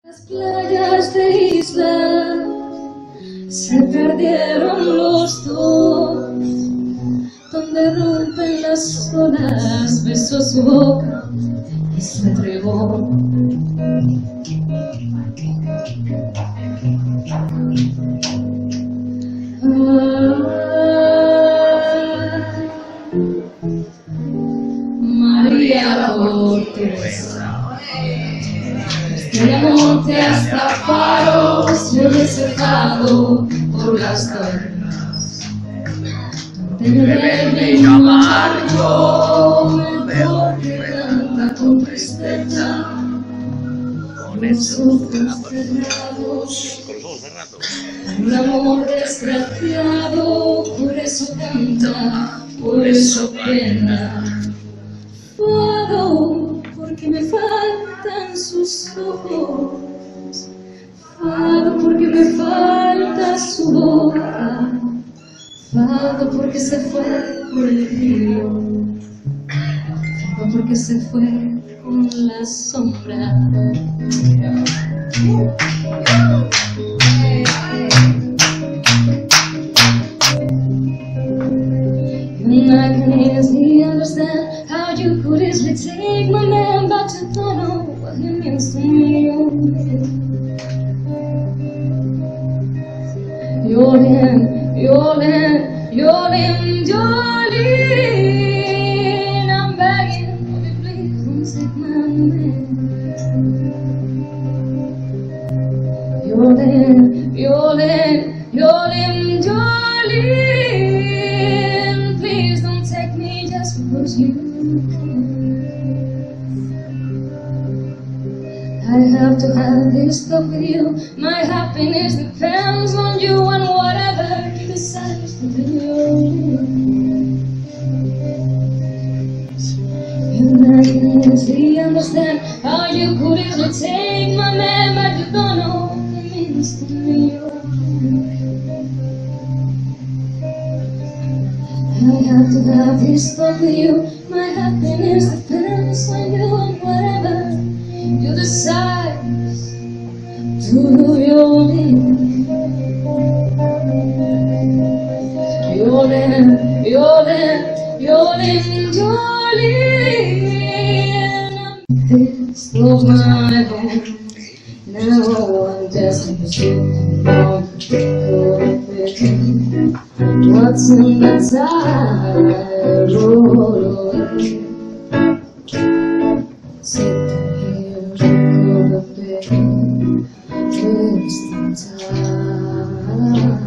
Las playas de Isla se perdieron los dos, donde rompen las olas, besó su boca y se entregó. María Cortés, desde el monte hasta Faros, yo descerrado por las torres. Donde me amargo, mejor que canta con tristeza, con esos ojos cerrados, un amor desgraciado, por eso canta, por eso pena. Fado, porque me faltan sus ojos, fado, porque me falta su boca, fado, porque se fue por el río, fado, porque se fue con la sombra. I can easily understand how you could easily take my man, but you don't know what he means to me. Yolene, Yolene, Yolene, Yolene, I'm begging of you, please don't take my man. Yolene, Yolene, Yolene, Yolene, because you I have to have this talk with you. My happiness depends on you and whatever you decide to do. And I can easily understand how you could easily take my man, but you don't know what it means to me. I have to have this talk with you. My happiness depends on you and whatever you decide to do. Yolene, Yolene, Yolene, Yolene, Yolene. This was my home. Now I'm destined to sit on the what's in the tide roll away. Sitting here on the bed, wasting time.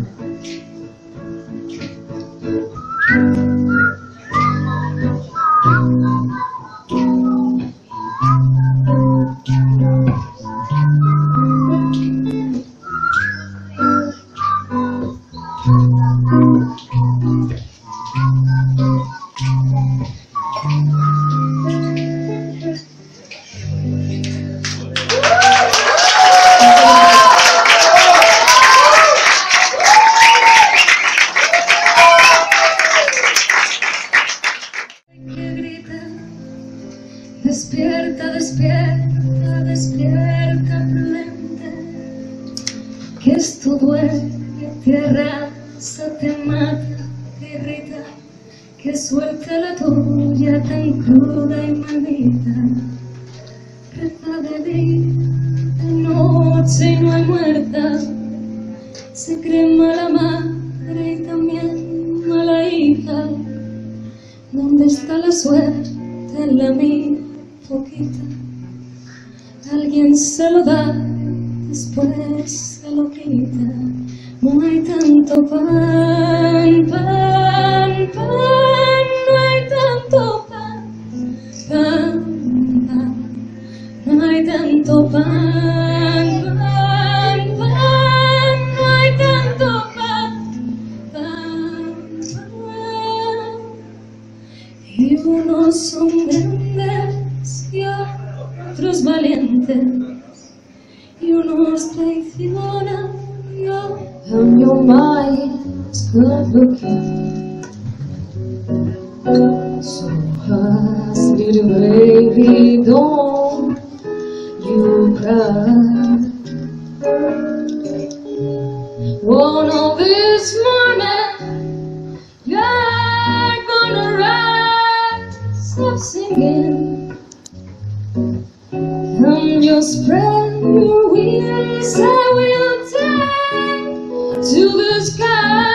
Despierta, despierta, despierta, prudente, que esto duele, te arrasa, te mata, te irrita, que suelta la tuya tan cruda y maldita. Reza de día, de noche y no hay muerta, se cree mala madre y también mala hija. ¿Dónde está la suerte en la mía? Poquita, alguien se lo da, después se lo quita. No hay tanto pan, pan, pan, no hay tanto pan, pan, pan, no hay tanto pan, pan, pan, no hay tanto pan, pan, pan. Y unos son grandes y otros valientes, y unos traicionan, y and your mind is good looking. So hush, little baby, don't you you cry. One of this morning, you're gonna rise up singing, and you'll spread your wings. I will take to the sky.